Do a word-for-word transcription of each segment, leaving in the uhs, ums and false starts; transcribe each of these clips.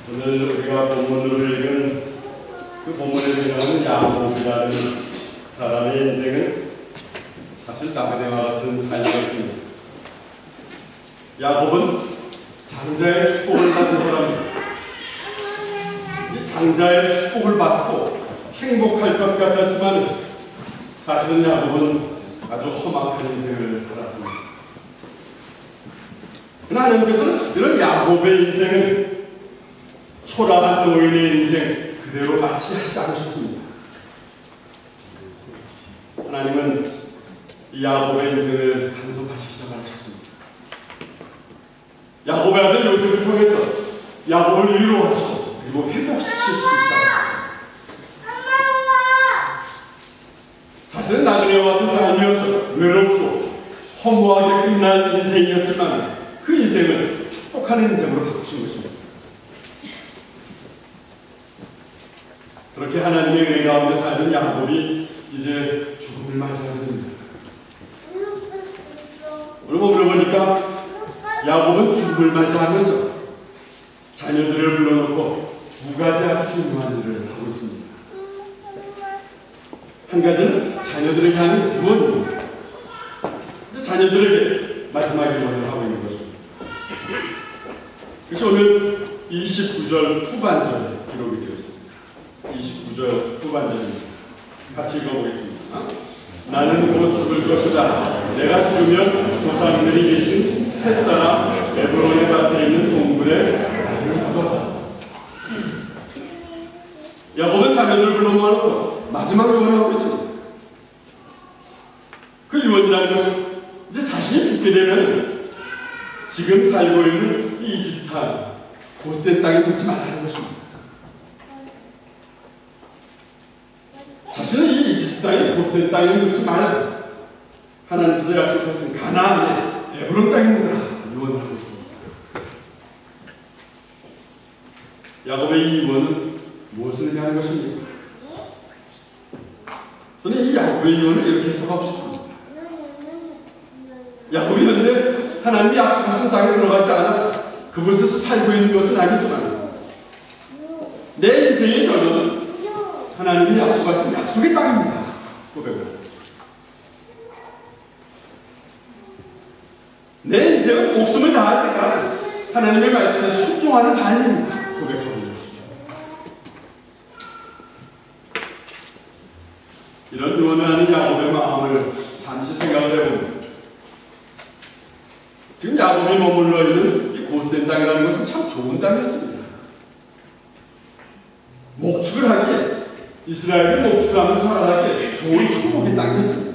오늘 우리가 본문으로 읽은 그 본문에 등장하는 야곱이라는 사람의 인생은 사실 다그네와 같은 삶이었습니다. 야곱은 장자의 축복을 받은 사람입니다. 이 장자의 축복을 받고 행복할 것 같았지만 사실은 야곱은 아주 험악한 인생을 살았습니다. 그러나 하나님께서는 이런 야곱의 인생을 초라한 노인의 인생 그대로 마치 하지 않으셨습니다. 하나님은 이 야곱의 인생을 단속하시기 시작하셨습니다. 야곱의 아들 요셉을 통해서 야곱을 위로하시고 그리고 회복시키시기 시작하셨습니다. 사실은 나그네와 같은 삶이어서 외롭고 허무하게 끝난 인생이었지만 그 인생을 축복하는 인생으로 바꾸신 것입니다. 그렇게 하나님의 은혜 가운데 살던 야곱이 이제 죽음을 맞이하게 됩니다. 오늘 본문을 보니까 야곱은 죽음을 맞이하면서 자녀들을 불러놓고 두 가지 아주 중요한 일을 하고 있습니다. 한 가지는 자녀들에게 하는 구원입니다. 자녀들에게 마지막 유언을 하고 있는 것입니다. 그래서 오늘 이십구 절 후반절에 기록이 되어 있습니다. 이십구 절 후반절입니다. 같이 읽어보겠습니다. 나는 곧 죽을 것이다. 내가 죽으면 조상들이 계신 햇사람 에브론의 밭에 있는 동굴에 나를 묻어라. 야곱은 자녀들을 불러 모아놓고 마지막 유언을 하고 있습니다. 그 유언이라는 것은 이제 자신이 죽게 되면 지금 살고 있는 이 이집트 땅, 고센 땅에 묻지 말라는 것입니다. 자신은 이 이집트 땅에 고센 땅에 묻지 말라. 하나님께서 약속하신 가나안의 에브론 땅에 묻으라 유언을 하고 있습니다. 야곱의 이 유언은 무엇을 의미하는 것입니까? 저는 이 야곱의 유언을 이렇게 해석하고 싶습니다. 야곱이 현재 하나님이 약속하신 땅에 들어가지 않아서 그곳에서 살고 있는 것은 아니지만 내 인생의 결론은 하나님이 약속하신 약속의 땅입니다. 고백을. 내 인생은 목숨을 다할 때까지 하나님의 말씀에 순종하는 삶입니다. 고백하고 있는 것입니다. 이런 유언을 하는 야곱의 마음을 잠시 생각을 해봅니다. 지금 야곱이 머물러 있는 이 고센 땅이라는 것은 참 좋은 땅이었습니다. 목축을 하기에 이스라엘이 목축하면서 살아가기에 좋은 축복의 땅이었습니다.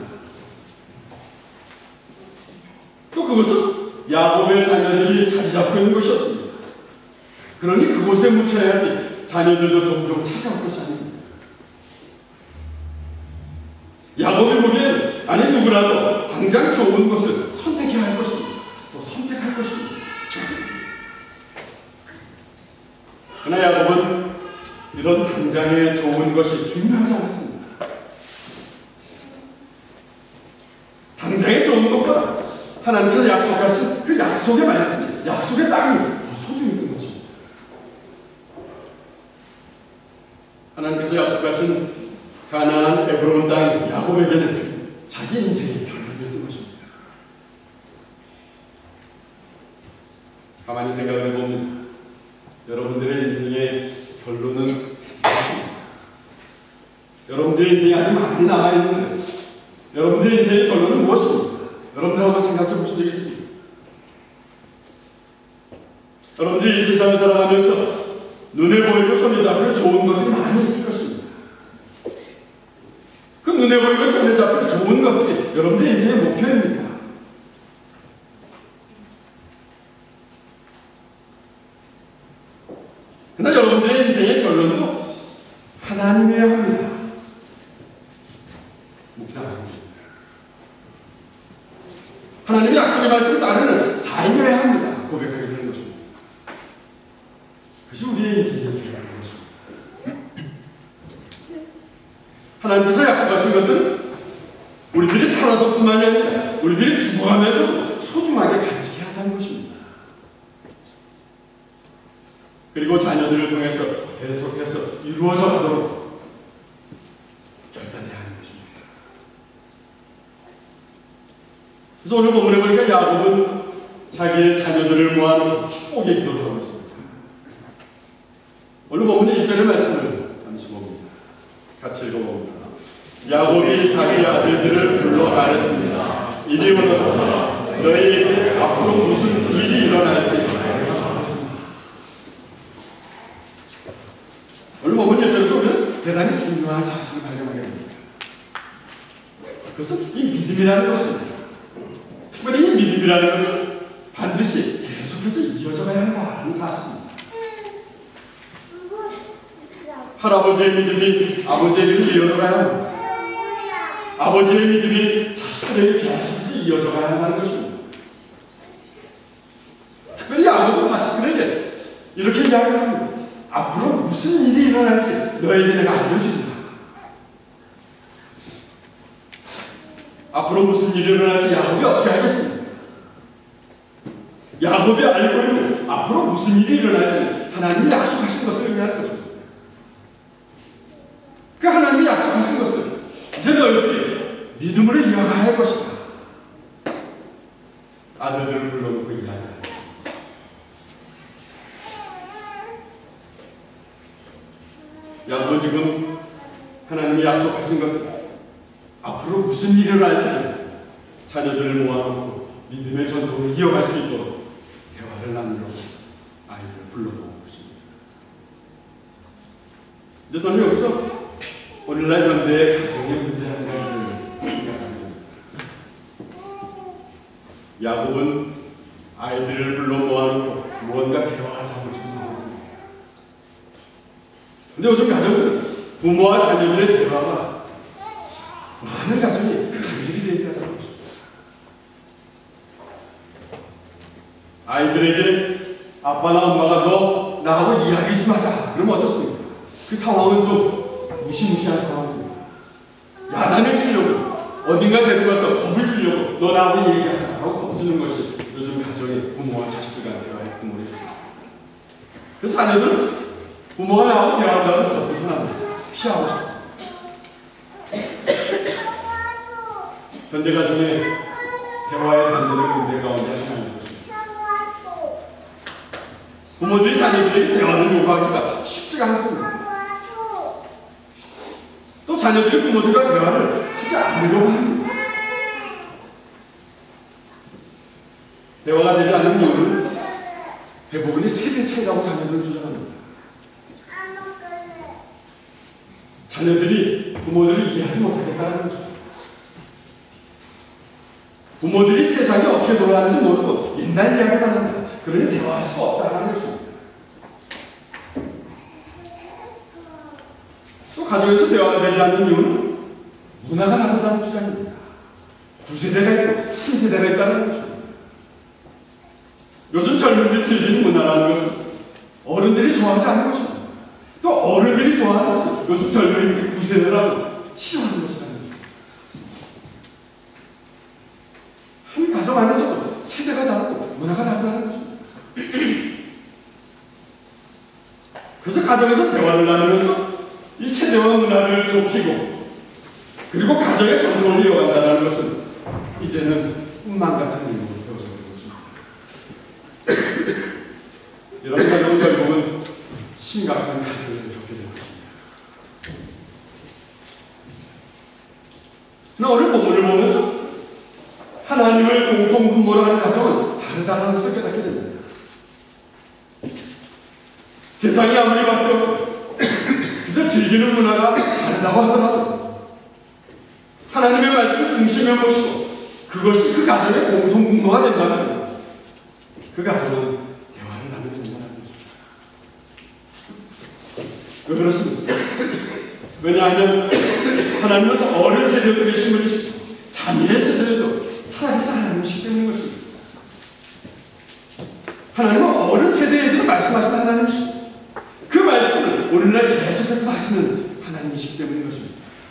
또 그것은 야곱의 자녀들이 자리 잡고 있는 것이었습니다. 그러니 그곳에 묻혀야지 자녀들도 종종 찾아올 것이 아닙니다. 야곱이 보기에는 아니 누구라도 당장 좋은 것을 선택해야 할 것입니다. 또 선택할 것입니다. 그러나 야곱은 이런 당장의 좋은 것이 중요하지 않았습니다. 당장의 좋은 것보다 하나님께서 약속하신 그 약속의 말씀이, 약속의 땅이 더 소중했던 것입니다. 하나님께서 약속하신 가나안 에브론 땅이 야곱에게는 자기 인생의 결론이었던 것입니다. 가만히 생각을 해보면 여러분들의 인생의 결론은 무엇입니까? 여러분들의 인생이 아직 많이 남아있는데 여러분들의 인생의 결론은 무엇입니까? 여러분들 한번 생각해 보신 적 있습니까? 여러분들이 이 세상을 살아가면서 눈에 보이고 손에 잡히는 좋은 것들이 많이 있을 것입니다. 그 눈에 보이고 손에 잡히는 좋은 것들이 여러분들의 인생의 목표입니다. 그러나 여러분들의 인생의 결론도 하나님이어야 합니다. 묵상합니다. 하나님의 약속의 말씀을 따르는 삶이어야 합니다. 고백하게 되는 것입니다. 그것이 우리의 인생의 결론인 것입니다. 하나님께서 약속하신 것들은 우리들이 살아서뿐만이 아니라 우리들이 죽어가면서 소중하게 간직해야 한다는 것입니다. 그리고 자녀들을 통해서 계속해서 이루어져 가도록 결단해야 하는 것입니다. 그래서 오늘 본문에 보니까 야곱은 자기의 자녀들을 모아놓고 축복의 기도를 하고 있습니다. 오늘 본문의 일 절의 말씀을 잠시 봅니다. 같이 읽어봅니다. 야곱이 자기 아들들을 불러 말했습니다. 이리 오너라. 너희에게 앞으로 무슨 일이 일어날지. 오늘 본문 일 절에서 우리는 대단히 중요한 사실을 발견하게 됩니다. 그것은 이 믿음이라는 것입니다. 특별히 이 믿음이라는 것은 반드시 계속해서 이어져 가야 한다는 사실입니다. 할아버지의 믿음이 아버지의 믿음이 이어져 가야 합니다. 아버지의 믿음이 자식들에게 계속해서 이어져 가야 한다는 것입니다. 특별히 야곱은 자식들에게 이렇게 이야기합니다. 앞으로 무슨 일이 일어날지 너에게 내가 알려주리라. 앞으로 무슨 일이 일어날지 야곱이 어떻게 알겠습니까? 야곱이 알고 있는 앞으로 무슨 일이 일어날지 하나님이 약속하신 것을 의미하는 것입니다. 그 하나님이 약속하신 것을 이제 너희들이 믿음으로 이어가야 할 것이다. 아들들을 불러놓고 이야기합니다. 야곱은 지금 하나님이 약속하신 것 앞으로 무슨 일이 일어날지 자녀들을 모아놓고 믿음의 전통을 이어갈 수 있도록 대화를 나누려고 아이들을 불러놓은 것입니다. 이제 저는 여기서 오늘날 현대의 가정의 문제 한 가지를 이야기합니다. 야곱은 아이들을 불러 모아놓고 무언가 대화하자고 전하고 있습니다. 근데 요즘 가정은 부모와 자녀들의 대화가 많은 가정이 단절이 되어 있다는 것입니다. 아이들에게 아빠나 엄마가 너 나하고 이야기 좀 하자. 그러면 어떻습니까? 그 상황은 좀 무시무시한 상황입니다. 야단을 치려고 어딘가 데리고 가서 겁을 주려고 너 나하고 얘기하자 라고 겁주는 것이 요즘 가정의 부모와 자식들 간의 대화의 모르겠습니다. 그래서 자녀들은 부모가 나하고 대화한다면 겁부터 납니다. 피하고 싶어. 현대 가정의 대화의 단절을 근대 가운데 하나는 것입니다. 부모들이 자녀들에게 대화를 요구하기가 쉽지가 않습니다. 또 자녀들이 부모들과 대화를 하지 않으려고 합니다. 대화가 되지 않는 이유는 대부분이 세대 차이라고 자녀들은 주장합니다. 자녀들이 부모들을 이해하지 못하겠다는 거죠. 부모들이 세상이 어떻게 돌아가는지 모르고 옛날 이야기만 한다. 그러니 대화할 수 없다는 것입니다. 또 가정에서 대화가 되지 않는 이유는 문화가 다르다는 주장입니다. 구세대가 있고 신세대가 있다는 것입니다. 요즘 젊은이들이 즐기는 문화라는 것은 어른들이 좋아하지 않는 것입니다. 또 어른들이 좋아하는 것은 요즘 젊은이들이 구세대라고 싫어하는 것이라는 것입니다. 한 가정 안에서도 세대가 다르고 문화가 다르다는 것입니다. 그래서 가정에서 대화를 나누면서 이 세대와 문화를 좁히고 그리고 가정의 전통을 이어간다는 것은 이제는 꿈만 같은 일로 되어지는 것입니다. 이런 가정은 결국은 심각한 갈등을 겪게 될 것입니다. 나 오늘 본문을 보면서 하나님을 공통분모로 하는 가정은 다르다는 것을 깨닫게 됩니다. 세상이 아무리 바뀌어도 그저 즐기는 문화가 다르다고 하더라도 하나님의 말씀을 중심에 모시고 그것이 그 가정의 공통분모가 된다면 그 가정은 대화를 나누게 된다는 것입니다. 왜 그렇습니까? 왜냐하면 하나님은 어른 세대도 계신 분이시고 자녀의 세대에도 살아계신 하나님이시기 때문인 것입니다. 하나님은 어른 세대에도 말씀하시는 하나님이시고 그 말씀을 오늘날 계속해서 하시는 하나님이시기 때문인 것입니다.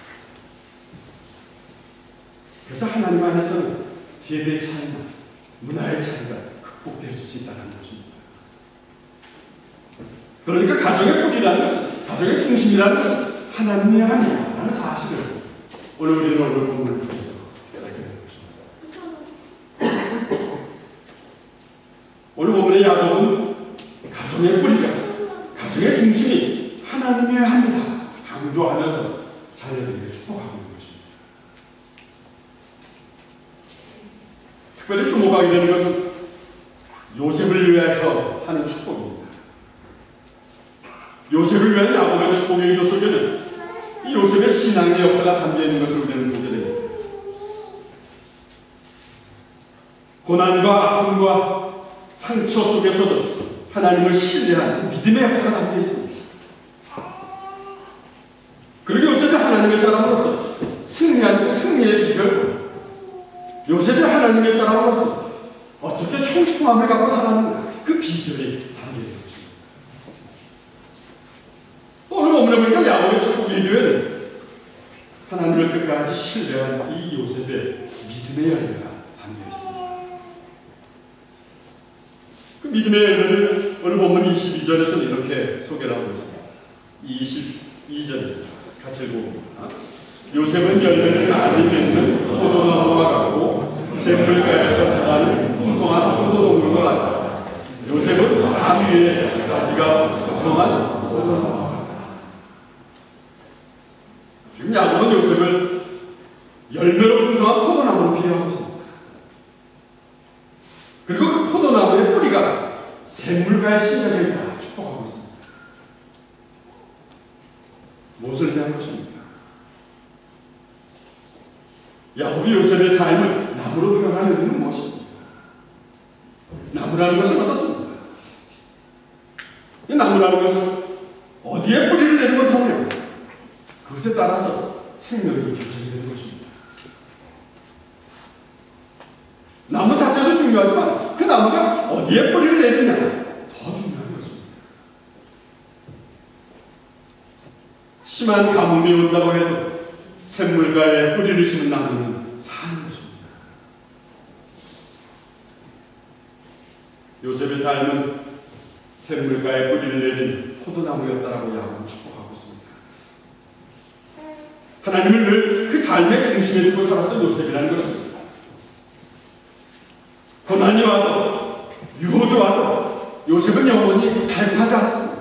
그래서 하나님 안에서는 세대 차이나 문화의 차이가 극복되어 줄 수 있다는 것입니다. 그러니까 가정의 뿌리라는 것은, 가정의 중심이라는 것은 하나님이 아니라는 사실을 오늘 우리는 오늘 본문을 통해서 깨닫게 되는 것입니다. 오늘 본문의 야곱은 가정의 뿌리가, 가정의 중심이 하나님이어야 합니다. 강조하면서 자녀들에게 축복하고 있는 것입니다. 특별히 주목하게 되는 것은 요셉을 위해서 하는 축복입니다. 요셉을 위한 야곱의 축복의 의도 속에는 이 요셉의 신앙의 역사가 담겨 있는 것을 우리는 보게 됩니다. 고난과 아픔과 상처 속에서도 하나님을 신뢰하는 믿음의 역사가 담겨 있습니다. 그리고 요셉이 하나님의 사람으로서 승리한 그 승리의 비결, 요셉이 하나님의 사람으로서 어떻게 형통함을 갖고 살았는가, 그 비결이 담겨 있는 것입니다. 오늘 본문에 보니까 야곱의 축복의 교회는 하나님을 끝까지 신뢰한 이 요셉의 믿음의 열매가 담겨 있습니다. 그 믿음의 열매를 오늘 본문 이십이 절에서는 이렇게 소개를 하고 있습니다. 이십이 절입니다. 같이 읽어봅니다. 요셉은 열매를 많이 맺는 포도나무와 같고 샘물가에서 자라는 풍성한 포도동굴과 같다. 요셉은 담 위에 가지가 풍성한 포도나무. 지금 야곱은 요셉을 열매로 풍성한 포도나무로 비유하고 있습니다. 그리고 그 포도나무의 뿌리가 샘물가에 심겨져 있다 축복하고 있습니다. 무엇을 의미하는 것입니까? 야곱이 요셉의 삶을 나무로 표현하는 의미는 무엇입니까? 나무라는 것은 어떻습니까? 이 나무라는 것은 어디에 뿌리를 내리고 사느냐, 그것에 따라서 생명이 결정이 되는 것입니다. 나무 자체도 중요하지만 그 나무가 어디에 뿌리를 내리느냐 더 중요한 것입니다. 심한 가뭄이 온다고 해도 샘물가에 뿌리를 심은 나무는 사는 것입니다. 요셉의 삶은 샘물가에 뿌리를 내린 포도나무였다라고 야곱은 축복하고 있습니다. 하나님을 늘 그 삶의 중심에 두고 살았던 요셉이라는 것입니다. 고난이 와도 유혹이 와도 요셉은 영원히 탈피하지 않았습니다.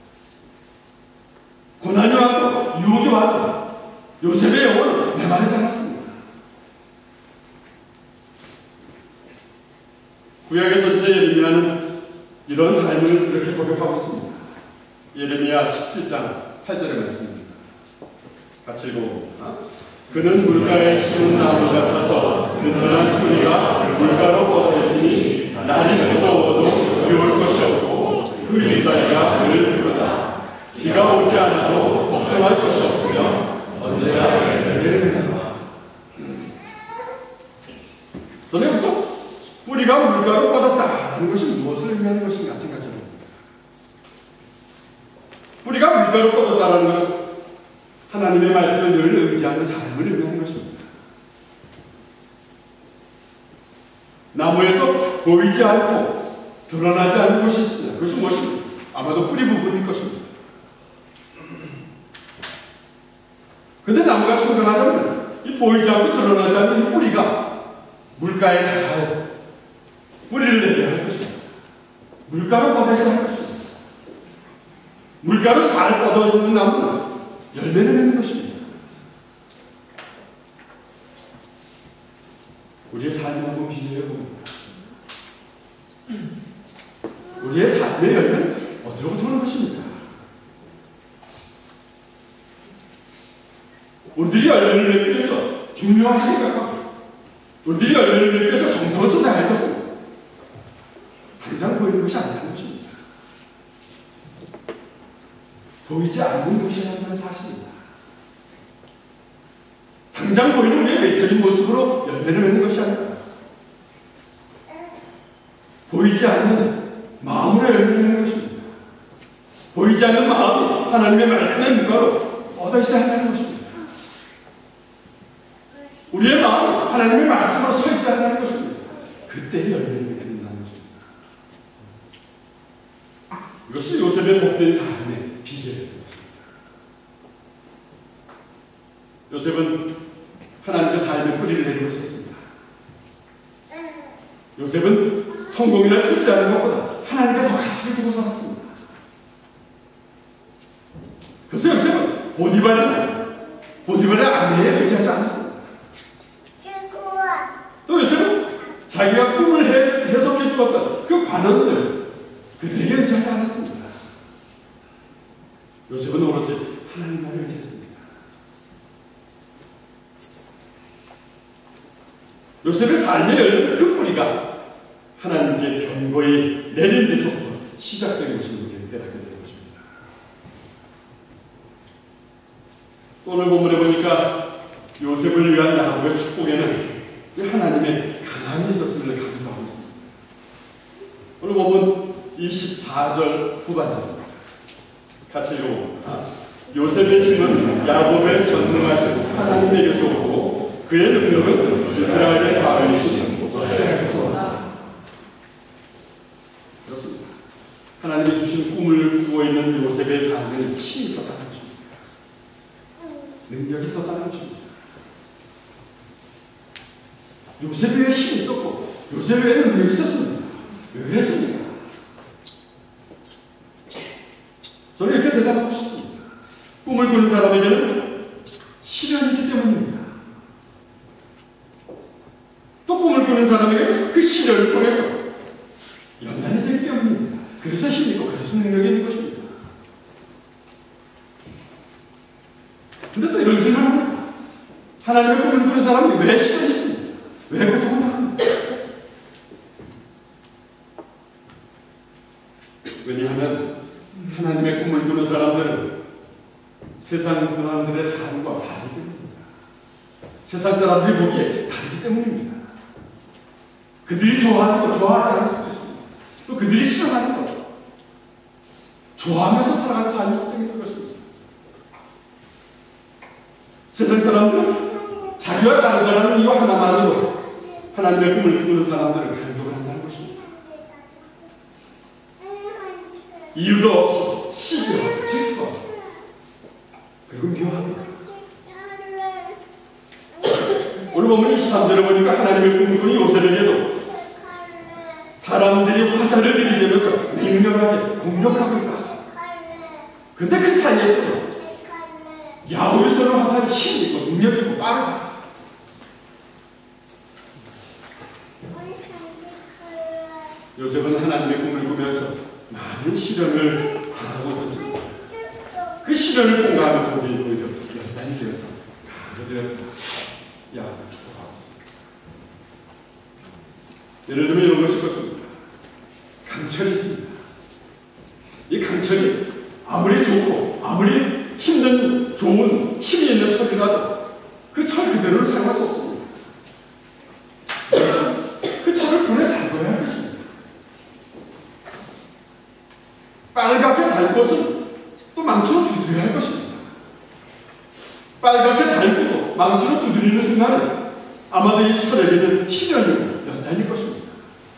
고난이 와도 유혹이 와도 요셉의 영혼은 메마르지 않았습니다. 구약의 선지자 예레미야는 이런 삶을 이렇게 고백하고 있습니다. 예레미야 십칠 장 팔 절의 말씀입니다. 같이 읽어봅니다. 그는 물가에 심은 나무 같아서 든든한 뿌리가 물가로 뻗어있으니 날이 뜨거워도 두려울 것이 없고 그 잎사귀가 그를 부르다. 비가 오지 않아도 걱정할 것이 없으며 언제나 열매를 맺는다. 저는 여기서 뿌리가 물가로 뻗었다는 것이 무엇을 의미하는 것인가 생각해 봅니다. 뿌리가 물가로 뻗었다는 것은 하나님의 말씀을 늘 의지하는 삶을 의미하는 것입니다. 나무에서 보이지 않고 드러나지 않는 것이 있습니다. 그것이 무엇입니까? 아마도 뿌리 부분일 것입니다. 그런데 나무가 성장하려면 이 보이지 않고 드러나지 않는 이 뿌리가 물가에 잘 뿌리를 내려야 할 것입니다. 물가로 뻗어서 할 것입니다. 물가로 잘 뻗어 있는 나무는 열매를 맺는 것입니다. 우리의 삶을 한번 비교해 봅니다. 우리의 삶의 열매는 어디로부터 오는 것입니까? 우리들이 열매를 맺기 위해서 중요하게 생각하고 우리들이 열매를 맺기 위해서 정성을 쏟아야 할 것은 당장 보이는 것이 아니라는 것입니다. 보이지 않는 것이라는 사실입니다. 당장 보이는 우리의 외적인 모습으로 열매를 맺는 것이 아니라 보이지 않는 마음으로 열매를 맺는 것입니다. 보이지 않는 마음이 하나님의 말씀의 물가로 얻어 있어야 한다는 것입니다. 우리의 마음이 하나님의 말씀으로 서 있어야 한다는 것입니다. 그때 열매를 맺게 된다는 것입니다. 이것이 요셉의 복된 요셉은 하나님께 삶의 뿌리를 내리고 있었습니다. 요셉은 성공이나 출세하는 것보다 하나님께 더 가치를 두고 살았습니다. 그래서 요셉은 보디발이나 보디발의 아내에 의지하지 않았습니다. 또 요셉은 자기가 꿈을 해석해 주었던 그 관원들, 그들에게 의지하지 않았습니다. 요셉은 오로지 하나님만을 의지했습니다. 요셉의 삶의 열매는 그 뿌리가 하나님께 견고히 내린 데서부터 시작된 것을 우리에게 깨닫게 되는 것입니다. 오늘 본문에 보니까 요셉을 위한 야곱의 축복에는 하나님의 강함이 있었음을 강조하고 있습니다. 오늘 본문 이십사 절 후반입니다. 같이 읽어봅니다. 요셉의 힘은 야곱의 전능하신 하나님에게서 오고 그의 능력은 이스라엘의 바로이신 모세에게서. 그렇습니다. 하나님이 주신 꿈을 꾸고 있는 요셉의 삶에는 힘이 있었다는 것입니다. 능력이 있었다는 것입니다. 요셉에 힘이 있었고 요셉에는 능력이 있었습니다. 왜 그랬습니까? 저는 이렇게 대답하고 싶습니다. 꿈을 꾸는 사람에게는 시련이 있기 때문입니다. 또 꿈을 꾸는 사람에게는 그 시련을 통해서 연단이 되기 때문입니다. 그래서 힘이 있고 그래서 능력이 있는 것입니다. 근데 또 이런 질문을 합니다. 하나님의 꿈을 꾸는 사람이 왜 시련이 있습니까? 왜 고통을 합니까? 왜냐하면 하나님의 꿈을 꾸는 사람들은 세상 사람들의 삶과 다르기 때문입니다. 세상 사람들이 보기에 다르기 때문입니다. 그들이 좋아하는 것, 좋아하지 않을 수도 있습니다. 또 그들이 싫어하는 것, 좋아하면서 살아가는 삶이기 때문인 것입니다. 세상 사람들은 자기와 다르다는 이유 하나만으로 하나님의 꿈을 꾸는 사람들을 간섭을 한다는 것입니다. 이유도 없이 시기와 질투와 그리고 미워합니다. 오늘 보면 이십삼 절에 보니까 하나님의 꿈을 꾸는 요셉에게도 사람들이 화살을 들이대면서 맹렬하게 공격을 하고 있다. 근데 그 사이에서 야곱이 쏘는 화살이 힘이 있고 능력이 있고 빠르다. 요셉은 하나님의 꿈을 꾸면서 많은 시련을 당하고 있었죠. 그 시련을 통과하면서 우리 오히려 연단이 되어서 강하게 야곱을 축복하고 있습니다. 예를 들면 이런 것일 것입니다. 강철이 있습니다. 이 강철이 아무리 좋고 아무리 힘든 좋은 힘이 있는 철이라도 그 철 그대로를 사용할 수 없습니다. 그 철을 불에 달궈야 할 것입니다. 빨갛게 달 것은 또 망치로 두드려야 할 것입니다. 빨갛게 달고 망치로 두드리는 순간은 아마도 이 철에게는 시련이고 연단일 것입니다.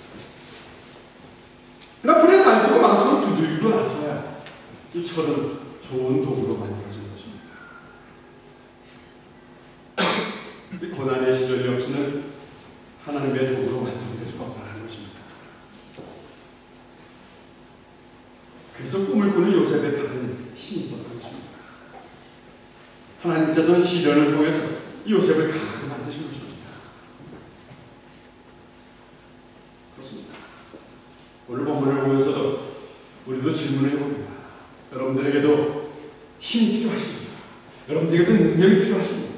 그러나 불에 달고 망치로 두드리고 나서야 이 철은 좋은 도구로 만들어진 것입니다. 이 고난의 시련이 없이는 하나님의 도구로 완성될 수가 없다는 것입니다. 그래서 꿈을 꾸는 요셉의 다른 힘이 있었던 것입니다. 하나님께서는 시련을 통해서 이 요셉을 강하게 만드신 것입니다. 그렇습니다. 오늘 본문을 보면서도 우리도 질문을 해봅니다. 여러분들에게도 힘이 필요하십니까? 여러분들에게도 능력이 필요하십니까?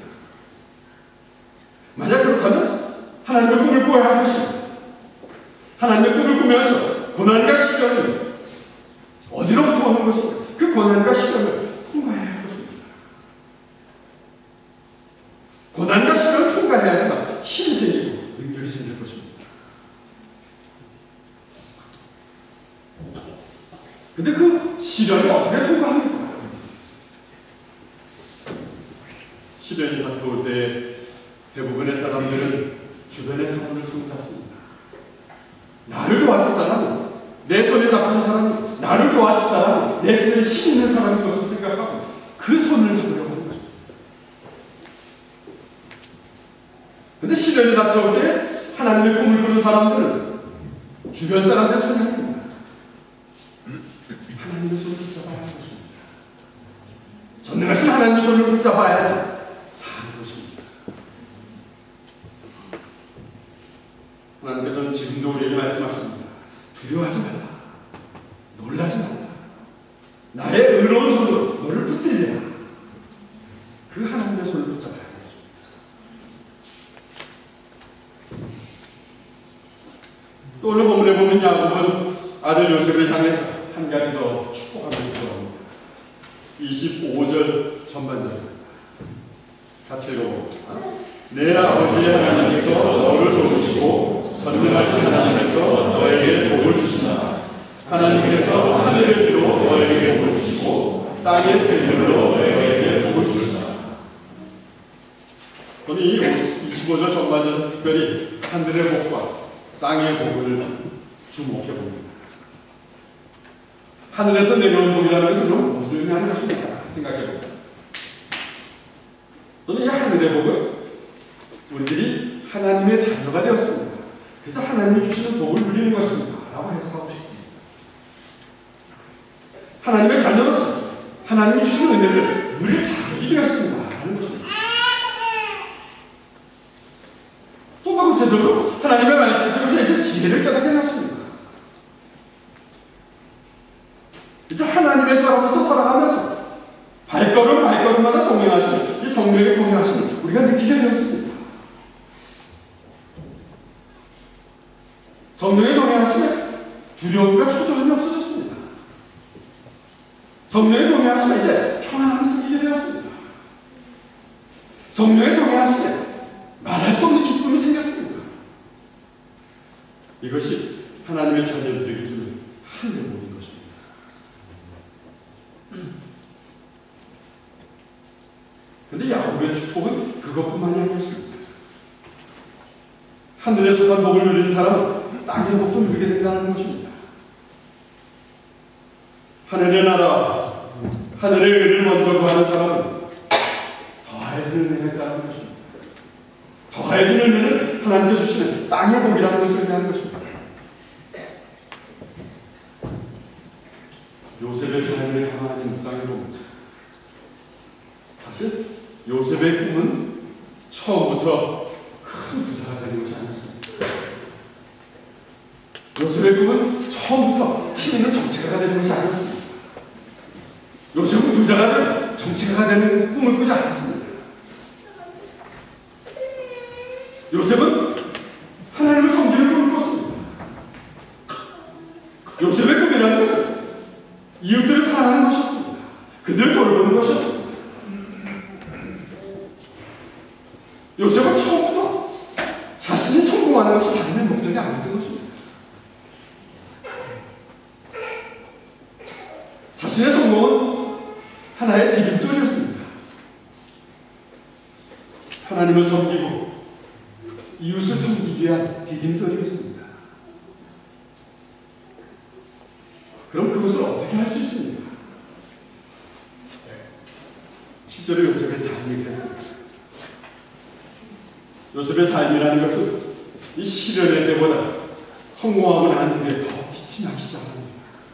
만약 그렇다면 하나님의 꿈을 꾸어야 할 것입니다. 하나님의 꿈을 꾸면서 고난과 시련을 어디로부터 오는 것인가? 그 고난과 시련을 통과해야 할 것입니다. 고난과 시련을 통과해야지만 힘이 생기고 능력이 생길 것입니다. 근데 그 시련을 어떻게 통과합니까? 시련이 다가올 때 대부분의 사람들은 주변의 사람을 손잡습니다. 나를 도와줄 사람은, 내 손에 잡힌 사람은, 나를 도와줄 사람은, 내 손에 힘 있는 사람인 것을 생각하고 그 손을 잡으려고 하는 것입니다. 시련이 닥쳐올 때 하나님의 꿈을 꾸는 사람들은 주변 사람들 손이 아닙니다. 하나님의 손을 붙잡아야 하는 것입니다. 전능하신 하나님의 손을 붙잡아야지 사는 것입니다. 하나님께서는 지금도 우리에게 말씀하십니다. 두려워하지 말라. 놀라지 말라. 나의 의로운 손으로 너를 붙들리라. 그 하나님의 손을 붙잡아야 하는 것입니다. 또 오늘 본문에 보면 야곱은 아들 요셉을 향해서 한 가지 더 축복하고 싶어합니다. 이십오 절 전반절 같이 읽어봅니다. 내 아버지 하나님께서 너를 도우시고 전능하신 하나님께서 너에게 복을 주신다. 하나님께서 하늘의 비로 너에게 복을 주시고 땅의 새들로 너에게 복을 주신다. 저는 이 이십오 절 전반절에서 특별히 하늘의 복과 땅의 복을 주목해 봅니다. 하늘에서 내려온 복이라는 것은 무슨 의미하는 것입니까? 생각해 봅니다. 저는 이 하늘의 복은 우리들이 하나님의 자녀가 되었습니다. 그래서 하나님이 주시는 복을 누리는 것입니다. 라고 해석하고 싶습니다. 하나님의 자녀로서 하나님이 주시는 은혜를 누릴 자격이 되었습니다. 라는 것입니다. 좀 더 구체적으로 하나님의 말씀 속에서 이제 지혜를 깨닫게 되었습니다. 이제 하나님의 사람으로서 살아가면서 발걸음 발걸음마다 동행하시는 이 성령의 동행하시는 우리가 느끼게 되었습니다. 성령의 동행하시면 두려움과 초조함이 없어졌습니다. 성령의 동행하시면 이제 평안함이 생기게 되었습니다. 성령의 동행하시면 말할 수 없는 기쁨이 생겼습니다. 이것이 하나님의 자녀들에게 주는 하늘의 복인 것입니다. 그런데 야곱의 축복은 그것뿐만이 아니었습니다. 하늘에 속한 복을 누리는 사람은 땅의 복도 누리게 된다는 것입니다. 하늘의 나라, 하늘의 의를 먼저 구하는 사람은 더해지는 은혜가 있다는 것입니다. 더해지는 은혜는 하나님께 주시는 땅의 복이라는 것을 의미하는 것입니다. 요셉의 삶을 가만히 묵상해 봅니다. 사실 요셉의 꿈은 처음부터 큰 부자가 되는 것이 아니었습니다. 요셉의 꿈은 처음부터 힘 있는 정치가가 되는 것이 아니었습니다. 요셉은 부자가 되는 정치가가 되는 꿈을 꾸지 않았습니다. 요셉은 하나님을 섬기는 꿈을 꿨습니다. 요셉의 꿈이라는 것은 이웃들을 사랑하는 것이었습니다. 그들을 돌보는 것이었습니다. 요셉은 처음부터 자신이 성공하는 것이 자신의 목적이 아니었던 것입니다. 자신의 성공은 하나의 디딤돌이었습니다. 하나님을 섬기고 이웃을 섬기기 위한 디딤돌이었습니다. 그럼 그것을 어떻게 할 수 있습니까? 실제로 요셉의 삶이 그랬습니다. 요셉의 삶이라는 것은 이 시련의 때보다 성공하고 난 후에 더 빛이 나기 시작합니다.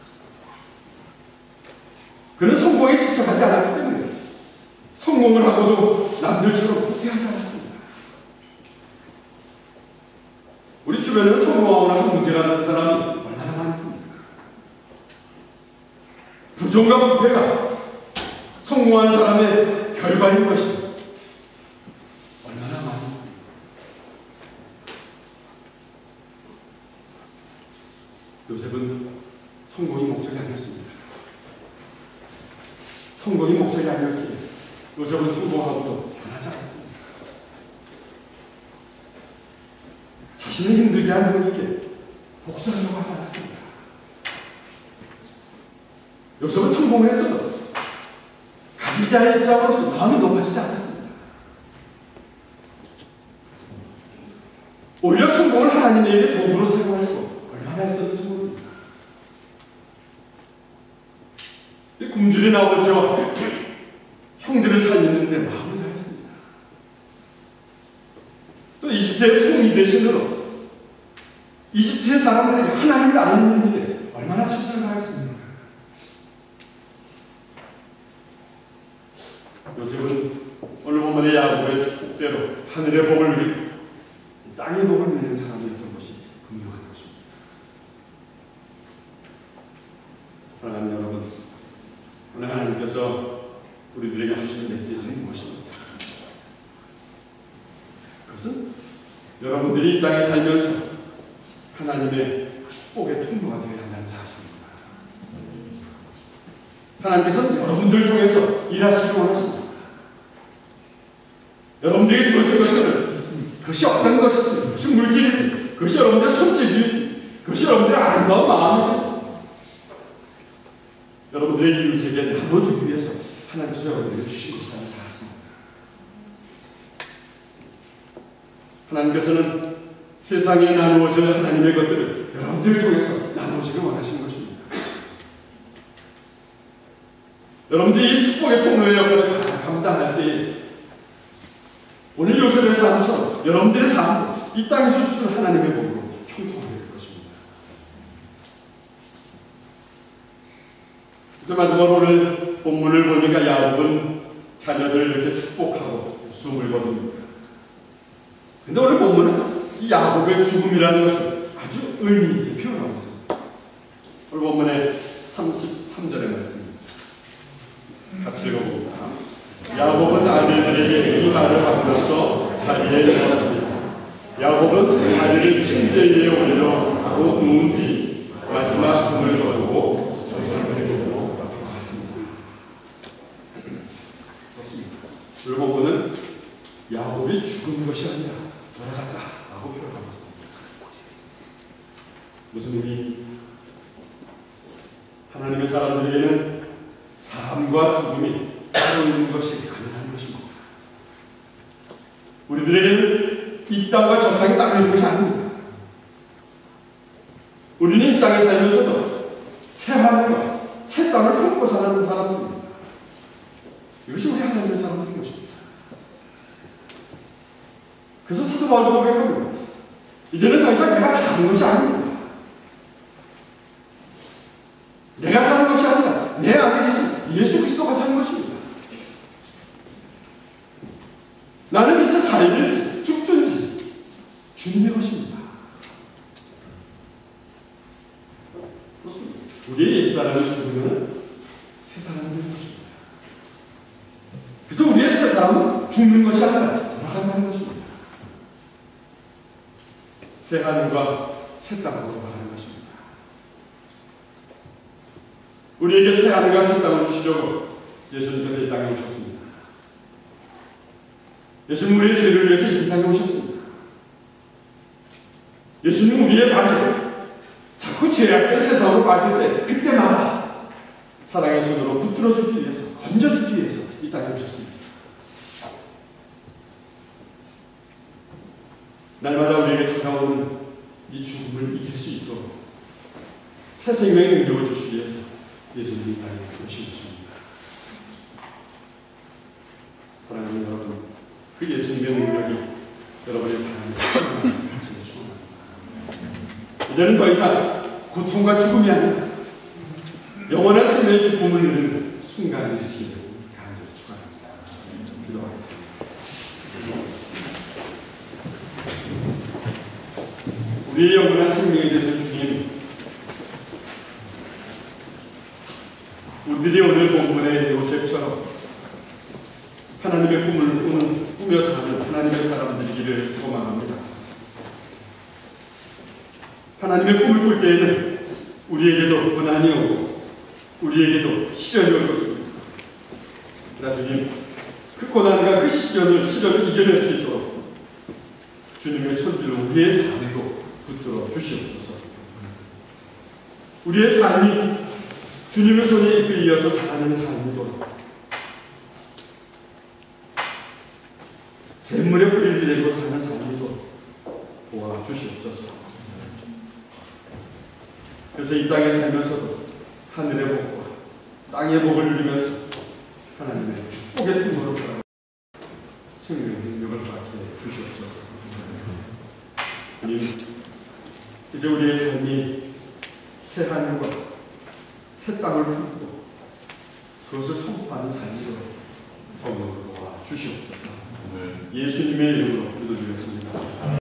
그는 성공에 집착하지 않았기 때문에 성공을 하고도 남들처럼 후회하지 않았습니다. 우리 주변에는 성공하고 나서 문제가 되는 사람이 얼마나 많습니까? 부정과 부패가 성공한 사람의 결과인 것입니다. 얼마나 많습니까? 요셉은 성공이 목적이 아니었습니다. 성공이 목적이 아니었기에 요셉은 성공하고도 변하지 않았습니다. 자신을 힘들게 한 형에게 복수하려고 하지 않았습니다. 요셉은 성공을 했어도 가진 자의 입장으로서 마음이 높아지지 않았습니다. 오히려 성공을 하나님의 일에 도구로 사용하려고 얼마나 했었는지 모릅니다. 이 굶주린 아버지와 형들을 살리는 데 마음을 다했습니다. 또 이십 이집트의 총리 대신으로 이집트의 사람들에게 하나님을 아는 일에 얼마나 최선을 다했습니까? 요셉은 오늘 본문의 야곱의 축복대로 하늘의 복을 누리고 땅의 복을 누리는 사람이었던 것이 분명한 것입니다. 사랑하는 여러분, 오늘 하나님께서 우리들에게 주시는 메시지는 무엇입니까? 그것은 여러분들이 이 땅에 살면서 하나님의 축복의 통로가 되어야 한다는 사실입니다. 하나님께서는 여러분들 통해서 일하시기 원하십니다. 여러분들에게 주어진 것들은 그것이 어떤 것이든, 그것이 물질이든, 그것이 여러분들의 손재주이든, 그것이 여러분들의 아름다운 마음이든 여러분들의 이웃에게 나눠주기 위해서 하나님께서 여러분들에게 주신 것이라는 사실입니다. 하나님께서는 세상에 나누어질 하나님의 것들을 여러분들을 통해서 나누어지길 원하시는 것입니다. 여러분들이 이 축복의 통로의 역할을 잘 감당할 때에 오늘 요셉의 삶처럼 여러분들의 삶도 이 땅에서 주시는 하나님의 복으로 형통하게 될 것입니다. 그래서 마지막으로 오늘 본문을 보니까 야곱은 자녀들을 이렇게 축복하고 숨을 거둡니다. 근데 오늘 본문은 이 야곱의 죽음이라는 것을 아주 의미 있게 표현하고 있습니다. 오늘 본문의 삼십삼 절의 말씀입니다. 같이 읽어봅니다. 야곱은 아들들에게 이 말을 하고서 자리에 누웠습니다. 야곱은 아들을 침대 위에 올려 누운 뒤 마지막 숨을 거두고 조상들에게로 돌아갔습니다. 그렇습니다. 오늘 본문은 야곱이 죽은 것이 아니라 돌아갔다라고 표현하고 있습니다. 무슨 의미? 하나님의 사람들에게는 삶과 죽음이 따로 있는 것이 아니라는 것입니다. 우리들에게는 이 땅과 저 땅이 따로 있는 것이 아닙니다. 우리는 이 땅에 살면서도 새 하늘과 새 땅을 품고 사는 사람들입니다. 이것이 우리 하나님의 사람들인 것입니다. 그래서 사도 바울도 고백합니다. 이제는 더 이상 내가 사는 것이 아닙니다. 내가 사는 것이 아니라 내 안에 계신 예수 그리스도가 사는 것입니다. 나는 이제 살든지 죽든지 주님의 것입니다. 그렇습니다. 우리의 옛사람이 죽으면 새 사람이 되는 것입니다. 그래서 우리의 새 사람은 죽는 것이 아니라 돌아간다는 것입니다. 새 하늘과 새 땅으로 돌아가는 것입니다. 우리에게 새 하늘과 새 땅을 주시려고 예수님께서 이 땅에 오셨습니다. 예수님은 우리의 죄를 위해서 이 세상에 오셨습니다. 예수님은 우리의 발에 자꾸 죄악된 세상으로 빠질 때 그때마다 사랑의 손으로 붙들어주기 위해서, 건져주기 위해서 이 땅에 오셨습니다. 날마다 우리에게 찾아오는 이 죽음을 이길 수 있도록 새 생명의 능력을 주시기 위해서 예수님이 이 땅에 오신 것입니다. 사랑하는 여러분, 그 예수님의 능력이 여러분의 삶에 충만하시길 축원합니다. 이제는 더 이상 고통과 죽음이 아니라 영원한 생명의 기쁨을 누리는 순간이 되시기를 간절히 축원합니다. 기도하겠습니다. 우리의 영원한 생명이 되신 주님, 우리들이 오늘 본문의 요셉처럼 하나님의 꿈을 꾸는, 꾸며 사는 하나님의 사람들이기를 소망합니다. 하나님의 꿈을 꿀 때에는 우리에게도 고난이 오고 우리에게도 시련이 올 것입니다. 그러나 주님, 그 고난과 그 시련을, 시련을 이겨낼 수 있도록 주님의 손길로 우리의 삶에도 붙들어 주시옵소서. 우리의 삶이 주님의 손에 이끌려서 사는 삶이도록 샘물의 뿌리를 내고 사는 삶이도록 도와주시옵소서. 그래서 이 땅에 살면서도 하늘의 복과 땅의 복을 누리면서 하나님의 축복의 통로로 살아 생명의 능력을 받게 주시옵소서. 주님, 이제 우리의 삶이 새 하늘과 새 땅을 품고 그것을 선포하는 삶으로 성령으로 도와 주시옵소서. 예수님의 이름으로 기도드렸습니다.